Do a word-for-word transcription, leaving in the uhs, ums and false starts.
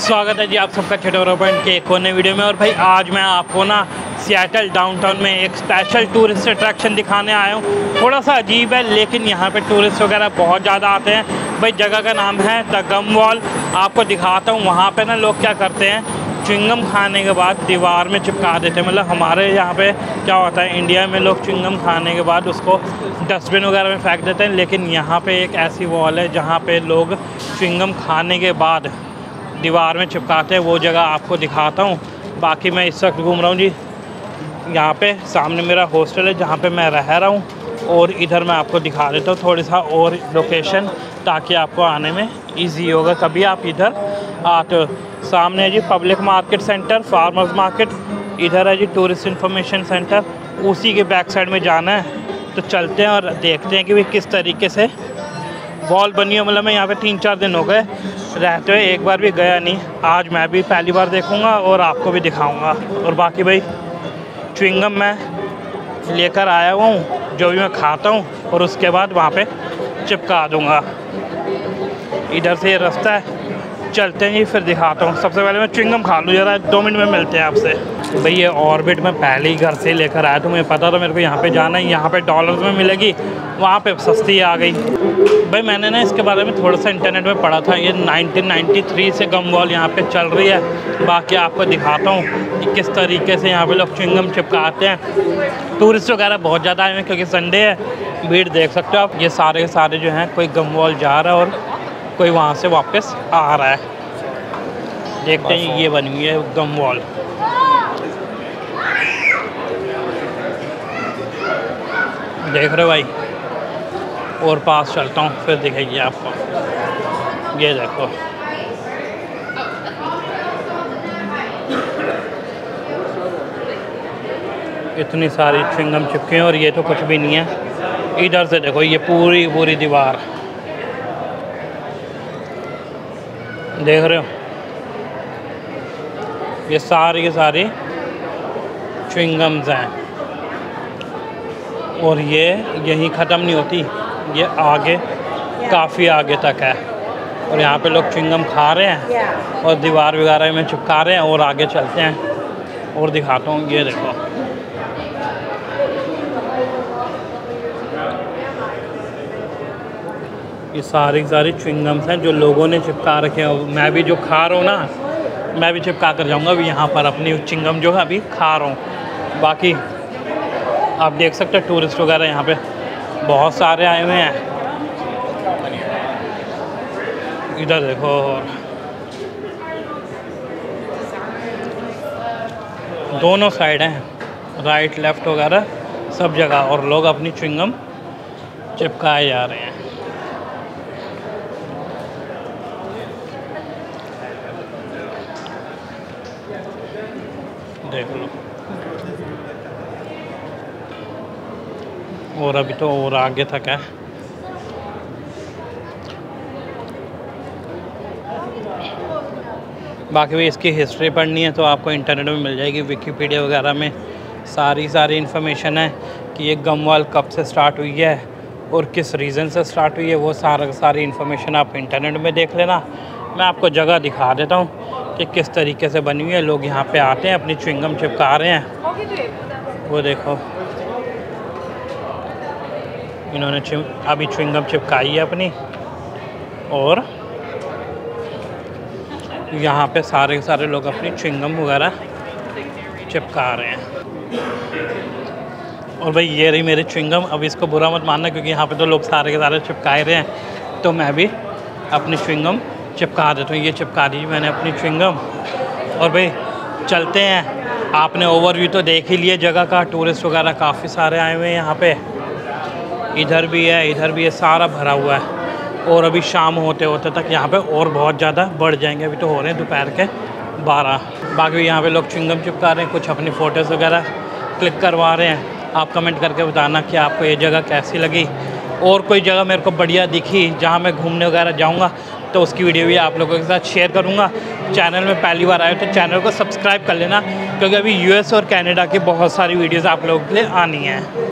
स्वागत है जी आप सबका छोटा पॉइंट के एक और नए वीडियो में। और भाई आज मैं आपको ना सियाटल डाउनटाउन में एक स्पेशल टूरिस्ट अट्रैक्शन दिखाने आया हूँ। थोड़ा सा अजीब है लेकिन यहाँ पे टूरिस्ट वगैरह बहुत ज़्यादा आते हैं। भाई जगह का नाम है द गम वॉल। आपको दिखाता हूँ वहाँ पे ना लोग क्या करते हैं, च्युइंगम खाने के बाद दीवार में चिपका देते हैं। मतलब हमारे यहाँ पे क्या होता है, इंडिया में लोग च्युइंगम खाने के बाद उसको डस्टबिन वगैरह में फेंक देते हैं, लेकिन यहाँ पे एक ऐसी वॉल है जहाँ पे लोग च्युइंगम खाने के बाद दीवार में चिपकाते हैं। वो जगह आपको दिखाता हूँ। बाकी मैं इस वक्त घूम रहा हूँ जी, यहाँ पे सामने मेरा हॉस्टल है जहाँ पे मैं रह रहा हूँ, और इधर मैं आपको दिखा देता हूँ थोड़ी सा और लोकेशन, ताकि आपको आने में इजी होगा कभी आप इधर आते हो। सामने है जी public market centre, farmers market. इधर है जी टूरिस्ट इन्फॉर्मेशन सेंटर, उसी के बैक साइड में जाना है। तो चलते हैं और देखते हैं कि भाई किस तरीके से वॉल बनी है। मतलब मैं यहाँ पे तीन चार दिन हो गए रहते हुए, एक बार भी गया नहीं। आज मैं भी पहली बार देखूँगा और आपको भी दिखाऊँगा। और बाकी भाई च्युइंगम मैं लेकर आया हुआ हूँ, जो भी मैं खाता हूँ, और उसके बाद वहाँ पे चिपका दूँगा। इधर से ये रास्ता है, चलते हैं जी फिर दिखाता हूँ। सबसे पहले मैं च्युइंगम खा लूँ जरा, दो मिनट में मिलते हैं आपसे। भाई ये ऑर्बिट मैं पहले ही घर से लेकर आया था, मुझे पता था मेरे को यहाँ पे जाना है। यहाँ पे डॉलर्स में मिलेगी, वहाँ पे सस्ती आ गई। भाई मैंने ना इसके बारे में थोड़ा सा इंटरनेट में पढ़ा था। ये नाइनटीन नाइंटी थ्री से गम वॉल यहाँ पे चल रही है। बाकी आपको दिखाता हूँ कि किस तरीके से यहाँ पे लोग च्युइंगम चिपकाते हैं। टूरिस्ट वगैरह बहुत ज़्यादा आए हैं क्योंकि संडे है, भीड़ देख सकते हो आप। ये सारे के सारे जो हैं, कोई गम वॉल जा रहा है और कोई वहाँ से वापस आ रहा है। देखते हैं ये बनी हुई है गम वॉल। देख रहे हो भाई, और पास चलता हूँ फिर दिखेगी आपको। ये देखो, इतनी सारी च्युइंगम चिपके हैं, और ये तो कुछ भी नहीं है। इधर से देखो, ये पूरी पूरी दीवार देख रहे हो, ये सारी की सारी च्युइंगम्स हैं। और ये यहीं ख़त्म नहीं होती, ये आगे काफ़ी आगे तक है। और यहाँ पे लोग च्युइंगम खा रहे हैं और दीवार वगैरह में चिपका रहे हैं। और आगे चलते हैं और दिखाता हूँ। ये देखो, ये सारी सारी च्युइंगम्स हैं जो लोगों ने चिपका रखे हैं। मैं भी जो खा रहा हूँ ना, मैं भी चिपका कर जाऊँगा अभी यहाँ पर अपनी च्युइंगम जो है अभी खा रहा हूँ। बाकी आप देख सकते हैं टूरिस्ट वगैरह यहाँ पे बहुत सारे आए हुए हैं। इधर देखो, दोनों साइड हैं, राइट लेफ़्ट वगैरह सब जगह, और लोग अपनी च्युइंगम चिपकाए जा रहे हैं। देख लो, और अभी तो और आगे तक है। बाकी भी इसकी हिस्ट्री पढ़नी है तो आपको इंटरनेट में मिल जाएगी, विकीपीडिया वगैरह में सारी सारी इन्फॉर्मेशन है कि ये गम वॉल कब से स्टार्ट हुई है और किस रीज़न से स्टार्ट हुई है। वो सारा सारी इन्फॉर्मेशन आप इंटरनेट में देख लेना। मैं आपको जगह दिखा देता हूँ कि किस तरीके से बनी हुई है। लोग यहाँ पे आते हैं, अपनी च्युइंगम चिपका रहे हैं। वो देखो, इन्होंने अभी च्युइंगम चिपकाई है अपनी, और यहाँ पे सारे सारे लोग अपनी च्युइंगम वगैरह चिपका रहे हैं। और भाई ये रही मेरी च्युइंगम। अब इसको बुरा मत मानना क्योंकि यहाँ पे तो लोग सारे के सारे चिपकाए रहे हैं, तो मैं भी अपनी च्युइंगम चिपका देता हूँ। ये चिपका दी मैंने अपनी च्युइंगम। और भाई चलते हैं। आपने ओवरव्यू तो देख ही लिया जगह का। टूरिस्ट वगैरह काफ़ी सारे आए हुए हैं यहाँ पे। इधर भी है, इधर भी है, सारा भरा हुआ है। और अभी शाम होते होते तक यहाँ पे और बहुत ज़्यादा बढ़ जाएंगे। अभी तो हो रहे हैं दोपहर के बारह। बाकी यहाँ पे लोग च्युइंगम चिपका रहे हैं, कुछ अपनी फ़ोटोज़ वगैरह क्लिक करवा रहे हैं। आप कमेंट करके बताना कि आपको ये जगह कैसी लगी। और कोई जगह मेरे को बढ़िया दिखी जहाँ मैं घूमने वगैरह जाऊँगा तो उसकी वीडियो भी आप लोगों के साथ शेयर करूँगा। चैनल में पहली बार आए तो चैनल को सब्सक्राइब कर लेना, क्योंकि अभी यूएस और कनाडा की बहुत सारी वीडियोज़ आप लोगों के लिए आनी हैं।